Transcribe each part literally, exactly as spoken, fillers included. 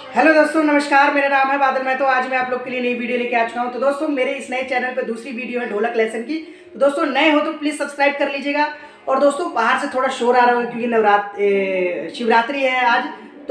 Hello दोस्तों, नमस्कार। मेरा नाम है बादल। मैं तो आज मैं आप लोग के लिए नई वीडियो लेके आ चुका हूँ। तो दोस्तों, मेरे इस नए चैनल पे दूसरी वीडियो है ढोलक लेसन की। तो दोस्तों, नए हो तो प्लीज़ सब्सक्राइब कर लीजिएगा। और दोस्तों, बाहर से थोड़ा शोर आ रहा होगा क्योंकि नवरात्र शिवरात्रि है आज,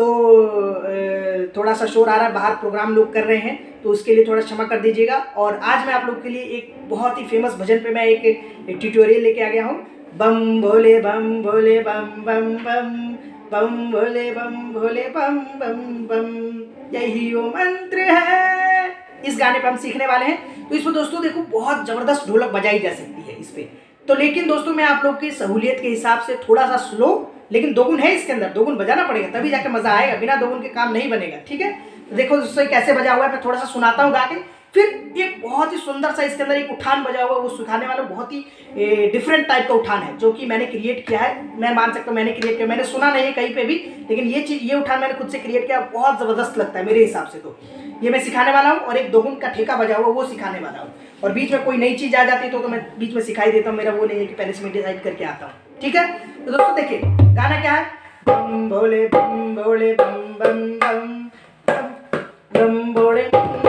तो थोड़ा सा शोर आ रहा है। बाहर प्रोग्राम लोग कर रहे हैं, तो उसके लिए थोड़ा क्षमा कर दीजिएगा। और आज मैं आप लोग के लिए एक बहुत ही फेमस भजन पे मैं एक, एक ट्यूटोरियल लेके आ गया हूँ। बम भोले बम भोले बम बम बम बम भोले बम भोले बम बम बम, यही वो मंत्र है। इस गाने पे हम सीखने वाले हैं। तो इसमें दोस्तों देखो, बहुत ज़बरदस्त ढोलक बजाई जा सकती है इस पे। तो लेकिन दोस्तों, मैं आप लोग की सहूलियत के हिसाब से थोड़ा सा स्लो, लेकिन दोगुन है इसके अंदर, दोगुन बजाना पड़ेगा तभी जाके मज़ा आएगा। बिना दोगुन के काम नहीं बनेगा, ठीक है। तो देखो दोस्तों कैसे बजा हुआ है, मैं थोड़ा सा सुनाता हूँ गा के। फिर एक बहुत ही सुंदर सा इसके अंदर एक उठान बजा हुआ है, वो सिखाने वाला बहुत ही डिफरेंट टाइप का उठान है, जो कि मैंने क्रिएट किया है। मैं मान सकता हूँ मैंने क्रिएट किया, मैंने सुना नहीं है कहीं पे भी, लेकिन ये चीज़ ये उठान मैंने खुद से क्रिएट किया। बहुत ज़बरदस्त लगता है मेरे हिसाब से। तो ये मैं सिखाने वाला हूँ, और एक दोगुन का ठेका बजा हुआ वो सिखाने वाला हूँ। और बीच में कोई नई चीज़ आ जाती है तो, तो मैं बीच में सिखाई देता हूँ। मेरा वो नहीं है कि पहले से मैं डिसाइड करके आता हूँ, ठीक है। तो दोस्तों देखिए, गाना क्या है। बम भोले बम भोले बम बम बम बम भोले।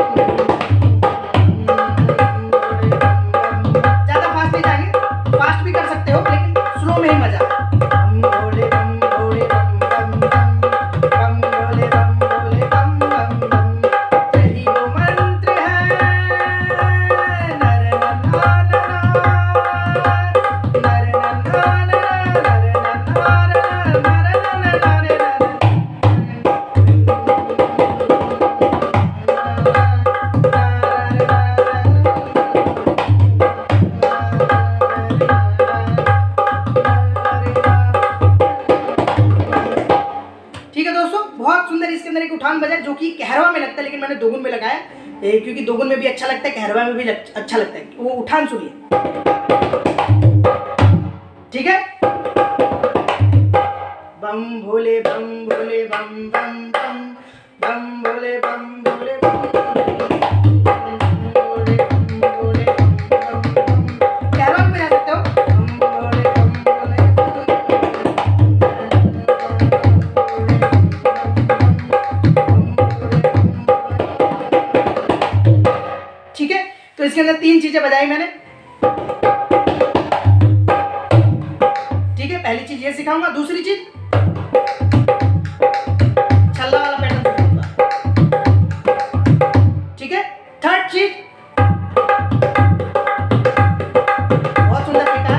फास्ट भी कर सकते हो, लेकिन स्लो में ही मजा। बम भोले बम भोले बम बम बम बम भोले बम भोले बम बम बम, यही वो मंत्र है। नर नन्हा नन्हा, नर नन्हा नन्हा, नर नन्हा नन्हा, नर नन्हा नन्हा। ठीक है दोस्तों, बहुत सुंदर इसके अंदर एक उठान बजा जो कि कहरवा में लगता है, लेकिन मैंने दोगुन में लगाया ए, क्योंकि दोगुन में भी अच्छा लगता है, कहरवा में भी लग, अच्छा लगता है। वो उठान सुनिए, ठीक है। बम भोले बम भोले बम बम बम बम भोले बम भोले बम भोले बम भोले बम बम, कहरवा में बजा सकते हो। बम भोले बम भोले ठीक है। तो इसके अंदर तीन चीजें बजाई मैंने, ठीक है। पहली चीज ये सिखाऊंगा, दूसरी चीज छल्ला वाला पैटर्न सिखाऊंगा, ठीक है। थर्ड चीज बहुत सुंदर ठेका,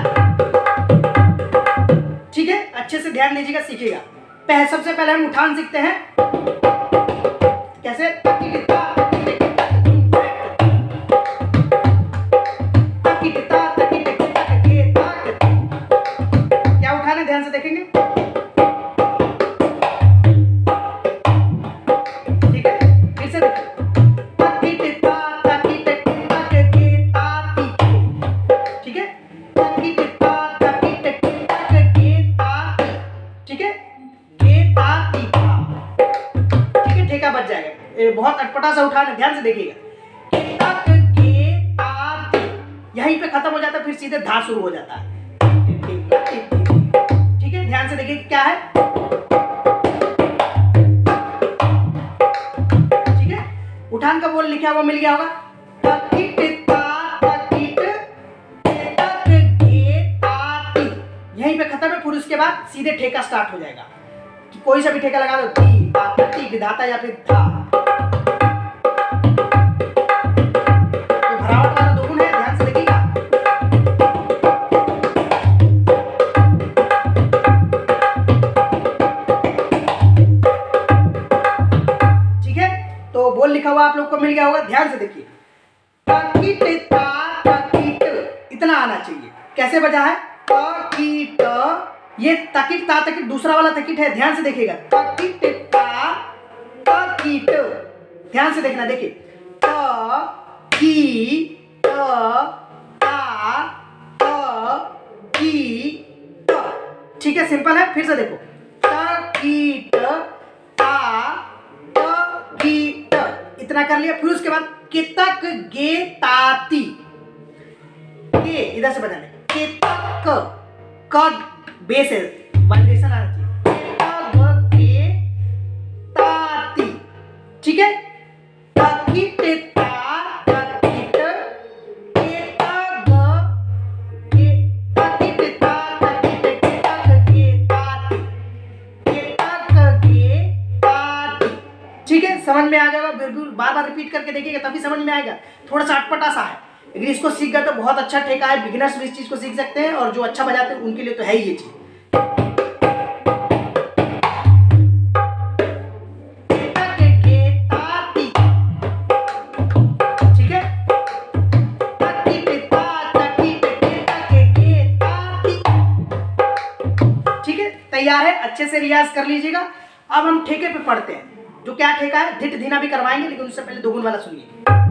ठीक है। अच्छे से ध्यान दीजिएगा, सीखिएगा। पहले सबसे पहले हम उठान सीखते हैं। कैसे? क्या उठाना है, ध्यान से देखेंगे, ठीक है। फिर से देखिए, ठीक है, ठीक है, ठीक है। ठेका बच जाएगा। ये बहुत अटपटा सा उठान है, ध्यान से देखिएगा। यहीं पे खत्म हो जाता है, फिर सीधे धा शुरू हो जाता है, ठीक है। ध्यान से देखिए क्या है, ठीक है। उठान का बोल लिखा हुआ मिल गया होगा। यहीं पे खत्म है, फिर उसके बाद सीधे ठेका स्टार्ट हो जाएगा। कि कोई सा भी ठेका लगा दो, ती ता ती विधाता या फिर था। तो भरावट वाला दोगुन है, ध्यान से देखिएगा। ठीक है, तो बोल लिखा हुआ आप लोग को मिल गया होगा, ध्यान से देखिए। इतना आना चाहिए। कैसे बजा है? तकीट, ये तकीट ता तकीट दूसरा वाला तकीट है, ध्यान से देखिएगा। तकीट ता तकीट, ध्यान से देखना। देखिए, त की त ता त की त, ठीक है। सिंपल है, फिर से देखो। तकीट ता तकीट, इतना कर लिया। फिर उसके बाद कितक गे ताती, के इधर से बजाने, कितक का बेस है, वाइब्रेशन आना चाहिए। ठीक है। तकी टे ता तकी ट के ता ग के तकी टे ता तकी टे के ता गे ता ती के ता गे ता ती। ठीक है, समझ में आ जाएगा। बिल्कुल बार बार रिपीट करके देखिएगा तभी समझ में आएगा। थोड़ा सा अटपटा सा है, लेकिन इसको सीख गए तो बहुत अच्छा ठेका है। बिगिनर्स भी इस चीज को सीख सकते हैं और जो अच्छा बजाते हैं उनके लिए तो है ही ये चीज। तैयार है, अच्छे से रियाज कर लीजिएगा। अब हम ठेके पे पढ़ते हैं। जो क्या ठेका है, धिट धीना भी करवाएंगे, लेकिन उससे पहले दोगुन वाला सुनिए।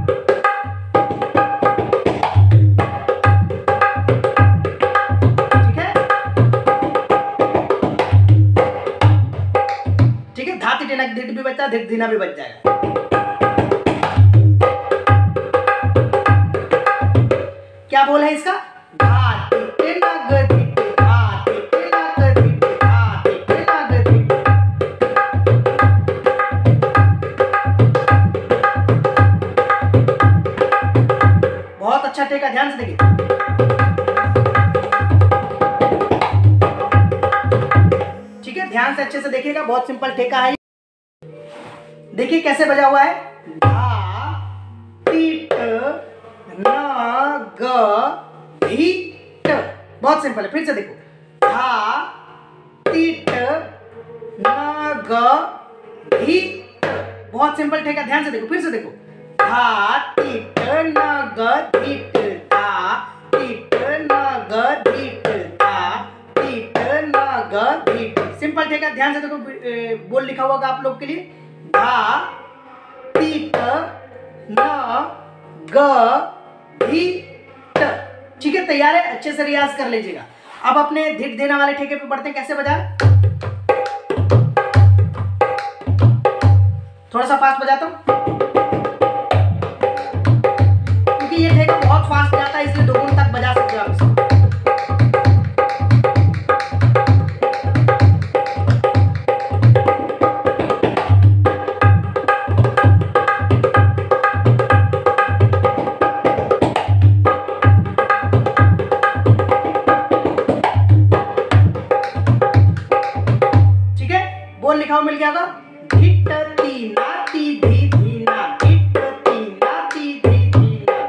ठीक है, ठीक है। धाती टेना धिट भी बचता है, धिट धीना भी बच जाएगा। क्या बोल है इसका? धाती टेना ग अच्छा ठेका, ध्यान से देखिए। ठीक है, ध्यान से अच्छे से देखिएगा, बहुत सिंपल ठेका है। देखिए कैसे बजा हुआ है। धा टी ट न ग धी ट, बहुत सिंपल है। फिर से देखो, धा टी ट न ग धी ट, बहुत सिंपल ठेका। ध्यान से देखो, फिर से देखो। धा टी ट न ग धी ट धा टी ट न ग धी ट धा टी ट न ग धी ट, सिंपल ठेका। ध्यान से देखो, बोल लिखा होगा आप लोग के लिए। धा टी ट न ग धी ट। ठीक है, तैयार है, अच्छे से रियाज कर लीजिएगा। अब अपने धिट देना वाले ठेके पे पढ़ते हैं कैसे बजाए। थोड़ा सा फास्ट बजाता हूं, ये ठेका बहुत फास्ट जाता है, इसलिए दोगुन तक बजा सकते हो आप इसको। ठीक है, बोल लिखा हो मिल गया होगा। धिट ती ना ती धी धी ना, धिट ती ना ती धी धी ना।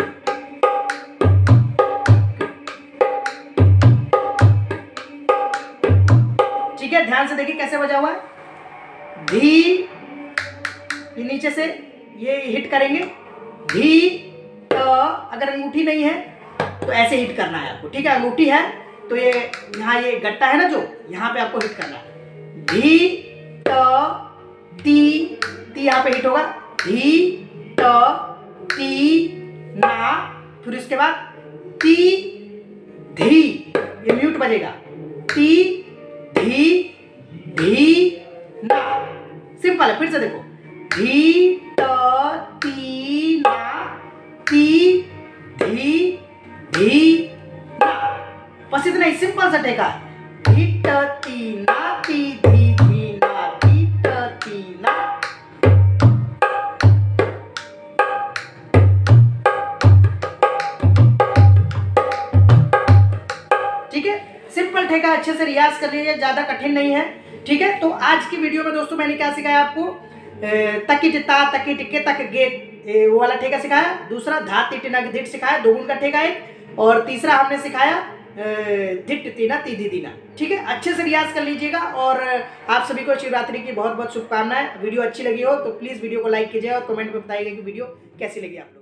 ठीक है, ध्यान से देखिए कैसे बजा हुआ है। धी, ये नीचे से ये हिट करेंगे। धी ट, अगर अंगूठी नहीं है तो ऐसे हिट करना है आपको। ठीक है, अंगूठी है तो ये यहाँ ये गट्टा है ना, जो यहाँ पे आपको हिट करना है। धी ट ती, ती यहाँ पे हिट होगा। धी ट ती ना, फिर इसके बाद ती धी, ये म्यूट बजेगा। ती धी धी ना, सिंपल है। फिर से देखो, धी ट ती ना ती धी धी ना, बस इतना ही सिंपल सा ठेका। धी ट ती ना ती धी धी ना, धी ट ती ना। ठीक है, सिंपल ठेका, अच्छे से रियाज कर लीजिए, ज्यादा कठिन नहीं है। ठीक है, तो आज की वीडियो में दोस्तों मैंने क्या सिखाया आपको। तकी टिता तकी टिके तक गे, वो वाला ठेका सिखाया। दूसरा धा ती टिना धिट सिखाया, दोगुन का ठेका एक। और तीसरा हमने सिखाया धिट तीना ती धी दीना। ठीक है, अच्छे से रियाज कर लीजिएगा। और आप सभी को शिवरात्रि की बहुत बहुत शुभकामनाएं। वीडियो अच्छी लगी हो तो प्लीज़ वीडियो को लाइक कीजिए और कमेंट में बताइएगा कि वीडियो कैसी लगी आप लोग।